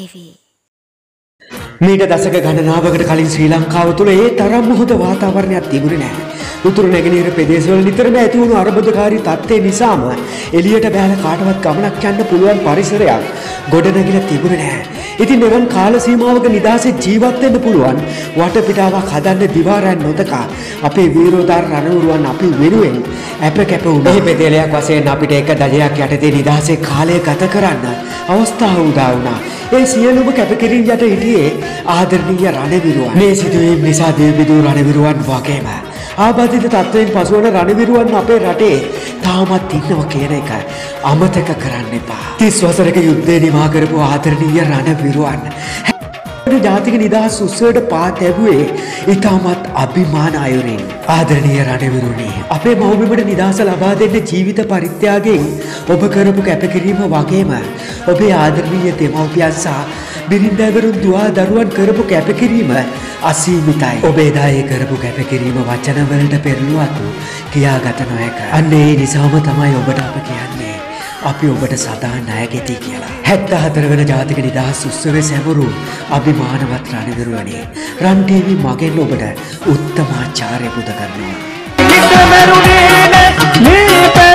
TV. මීට දශක ගණනාවකට කලින් ශ්‍රී ලංකාව තුළ ඒ තරම් මුහුද වාතාවරණයක් තිබුණේ නැහැ. උතුරු නැගෙනහිර ප්‍රදේශවල නිතරම ඇති වුණු අරබුදකාරී තත්ත්වය නිසාම එළියට බැලලා කාටවත් ගමනක් යන්න පුළුවන් පරිසරයක් ගොඩනැගිලා තිබුණේ නැහැ. ඉතින් මෙවන් කාල සීමාවක නිදහසේ ජීවත් වෙන්න පුළුවන් වටපිටාවක් හදන්න දිවාරයන් නොදකා අපේ වීරෝදාර රණවිරුවන් අපි වෙනුවෙන් අප කැප වුණා. මේ පෙදෙලයක් වශයෙන් අපිට එක දජයක් යටතේ නිදහසේ කාලය ගත කරන්න අවස්ථාව උදා වුණා. ඒ සියලුම කැපකිරීම් යට හිටියේ ආදරණීය රණවිරුවන්. මේ සිදුවීම් නිසා දේවබිදූ රණවිරුවන් වගේම ආබාධිත තත්ත්වයෙන් පසුවන රණවිරුවන් අපේ රටේ තාමත් ඉන්නවා කියන එක අමතක කරන්න එපා. 30 වසරක යුද්ධය නිමා කරපු ආදරණීය රණවිරුවන් ජාතික නිදහස් උත්සවයට පා තැබුවේ ඉතාමත් අභිමාන අයුරින්. ආදරණීය රණවිරුනි, අපේ මව්බිමට නිදහස ලබා දෙන්න ජීවිත පරිත්‍යාගයෙන් ඔබ කරපු කැපකිරීම වගේම ඔබේ ආදරණීය දෙමව්පියන් සහ බිරිඳවරුන් දුවා දරුවන් කරපු කැපකිරීම අසීමිතයි. ඔබ එදා ඒ කරපු කැපකිරීම වචන වලට පෙරළුවත් කියාගත නොහැක. අන්න ඒ නිසාම තමයි ඔබට අප කියන්නේ අපි ඔබට සදා ණයගෙති කියලා. 74 වෙනි ජාතික නිදහස් උත්සවයේ සැමරු අභිමානවත් රණවිරුවනේ, රන් TV මගෙන් ඔබට උත්තමාචාර්ය පුද කරනවා.